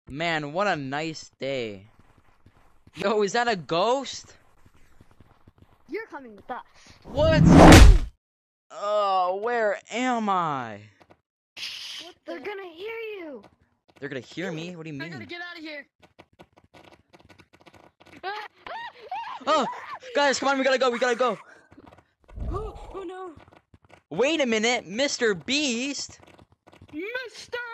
Man, what a nice day. Yo, is that a ghost? You're coming with us. What? Oh, where am I? They're gonna hear you. They're gonna hear me? What do you I gotta mean? get out of here. Oh, guys, come on, we gotta go, we gotta go. Oh no. Wait a minute, Mr. Beast. Mr.